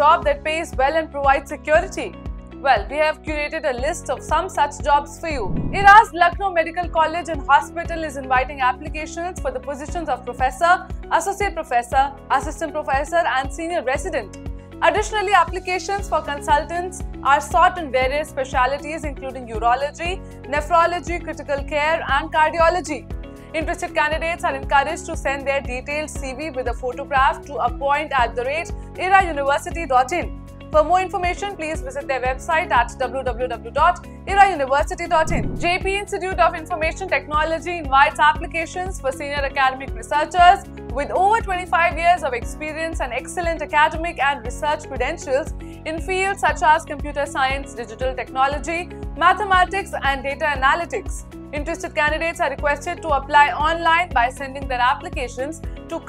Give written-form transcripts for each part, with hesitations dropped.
job that pays well and provides security? Well, we have curated a list of some such jobs for you. IRAS Lucknow Medical College and Hospital is inviting applications for the positions of professor, associate professor, assistant professor and senior resident. Additionally, applications for consultants are sought in various specialities including urology, nephrology, critical care and cardiology. Interested candidates are encouraged to send their detailed CV with a photograph to appoint@irauniversity.in. For more information, please visit their website at www.irauniversity.in. JP Institute of Information Technology invites applications for senior academic researchers with over 25 years of experience and excellent academic and research credentials in fields such as computer science, digital technology, mathematics and data analytics. Interested candidates are requested to apply online by sending their applications to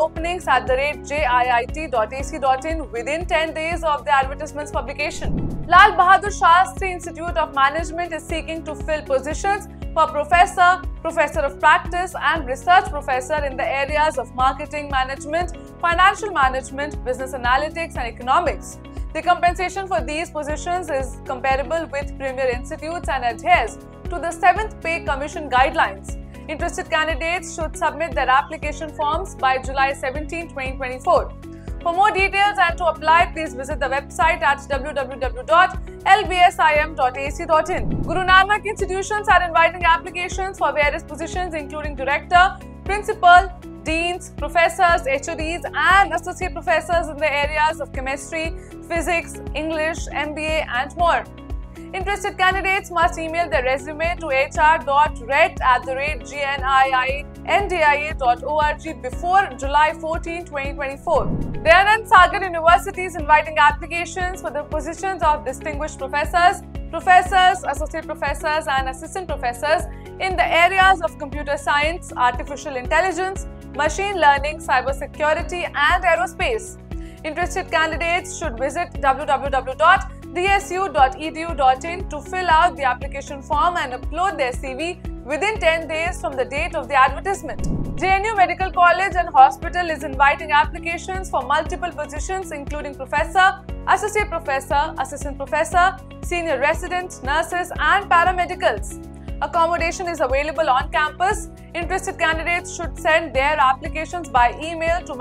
careeropenings@jiit.ac.in within 10 days of the advertisement's publication. Lal Bahadur Shastri Institute of Management is seeking to fill positions for professor, professor of practice and research professor in the areas of marketing management, financial management, business analytics and economics. The compensation for these positions is comparable with premier institutes and adheres to the 7th Pay Commission guidelines. Interested candidates should submit their application forms by July 17, 2024. For more details and to apply, please visit the website at www.lbsim.ac.in. Guru Nanak institutions are inviting applications for various positions including director, principal, deans, professors, HODs and associate professors in the areas of chemistry, physics, English, MBA and more. Interested candidates must email their resume to hr.ret@gniindia.org before July 14, 2024. Dayanand Sagar University is inviting applications for the positions of distinguished professors, associate professors and assistant professors in the areas of computer science, artificial intelligence, machine learning, cybersecurity and aerospace. Interested candidates should visit www.dsu.edu.in to fill out the application form and upload their CV within 10 days from the date of the advertisement. JNU Medical College and Hospital is inviting applications for multiple positions including professor, associate professor, assistant professor, senior resident, nurses and paramedicals. Accommodation is available on campus. Interested candidates should send their applications by email to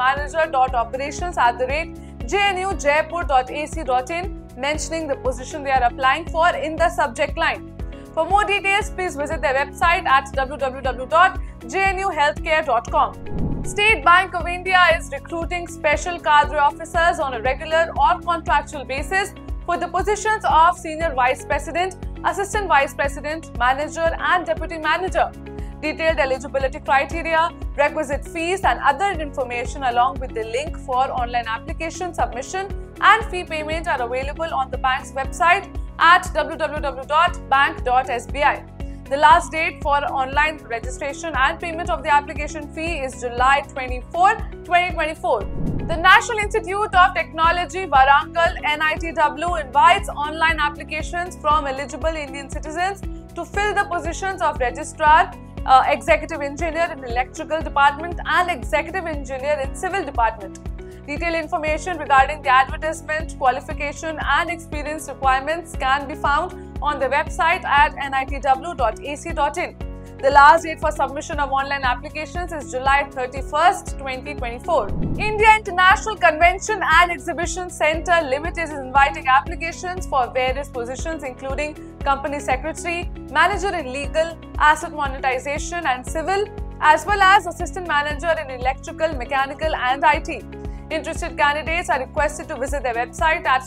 manager.operations@jnujaipur.ac.in mentioning the position they are applying for in the subject line. For more details, please visit their website at www.jnuhealthcare.com. State Bank of India is recruiting special cadre officers on a regular or contractual basis for the positions of Senior Vice President, Assistant Vice President, Manager and Deputy Manager. Detailed eligibility criteria, requisite fees and other information along with the link for online application submission and fee payment are available on the bank's website at www.bank.sbi. The last date for online registration and payment of the application fee is July 24, 2024. The National Institute of Technology, Warangal, NITW invites online applications from eligible Indian citizens to fill the positions of Registrar, Executive Engineer in Electrical Department and Executive Engineer in Civil Department. Detailed information regarding the advertisement, qualification and experience requirements can be found on the website at nitw.ac.in. The last date for submission of online applications is July 31st, 2024. India International Convention and Exhibition Centre Limited is inviting applications for various positions including Company Secretary, Manager in Legal, Asset Monetization and Civil, as well as Assistant Manager in Electrical, Mechanical and IT. Interested candidates are requested to visit their website at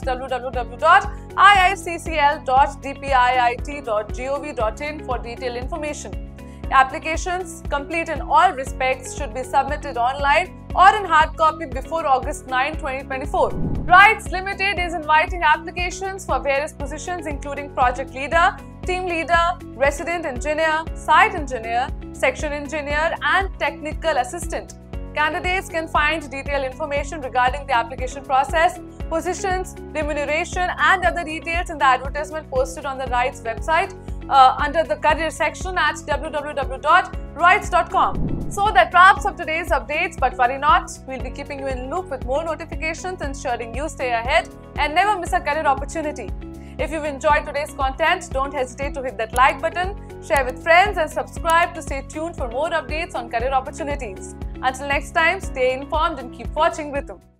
www.iiccl.dpiit.gov.in for detailed information. Applications, complete in all respects, should be submitted online or in hard copy before August 9, 2024. RITES Limited is inviting applications for various positions including Project Leader, Team Leader, Resident Engineer, Site Engineer, Section Engineer and Technical Assistant. Candidates can find detailed information regarding the application process, positions, remuneration and other details in the advertisement posted on the RITES website under the career section at www.rites.com. So that wraps up today's updates, but worry not, we'll be keeping you in loop with more notifications, ensuring you stay ahead and never miss a career opportunity. If you've enjoyed today's content, don't hesitate to hit that like button, share with friends and subscribe to stay tuned for more updates on career opportunities. Until next time, stay informed and keep watching Rhythm.